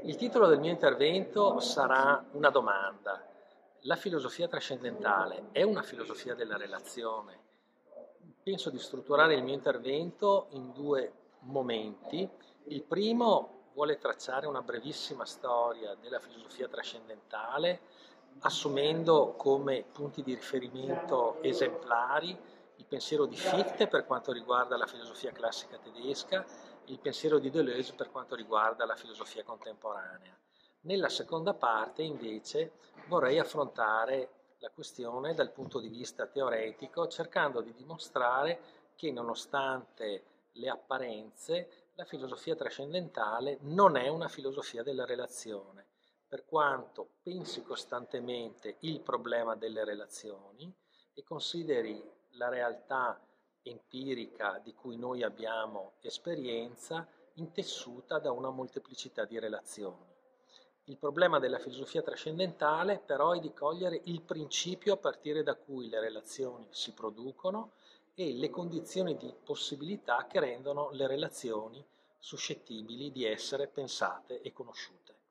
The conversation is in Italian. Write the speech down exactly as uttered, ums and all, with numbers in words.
Il titolo del mio intervento sarà una domanda. La filosofia trascendentale è una filosofia della relazione? Penso di strutturare il mio intervento in due momenti. Il primo vuole tracciare una brevissima storia della filosofia trascendentale, assumendo come punti di riferimento esemplari il pensiero di Fichte per quanto riguarda la filosofia classica tedesca, il pensiero di Deleuze per quanto riguarda la filosofia contemporanea. Nella seconda parte, invece, vorrei affrontare la questione dal punto di vista teoretico, cercando di dimostrare che nonostante le apparenze, la filosofia trascendentale non è una filosofia della relazione, per quanto pensi costantemente il problema delle relazioni e consideri la realtà empirica di cui noi abbiamo esperienza intessuta da una molteplicità di relazioni. Il problema della filosofia trascendentale però è di cogliere il principio a partire da cui le relazioni si producono e le condizioni di possibilità che rendono le relazioni suscettibili di essere pensate e conosciute.